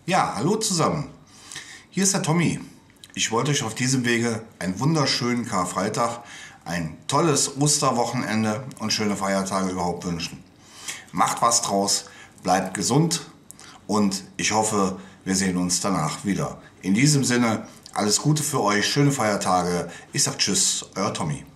Ja, hallo zusammen. Hier ist der Tommy. Ich wollte euch auf diesem Wege einen wunderschönen Karfreitag, ein tolles Osterwochenende und schöne Feiertage überhaupt wünschen. Macht was draus, bleibt gesund und ich hoffe, wir sehen uns danach wieder. In diesem Sinne, alles Gute für euch, schöne Feiertage. Ich sag Tschüss, euer Tommy.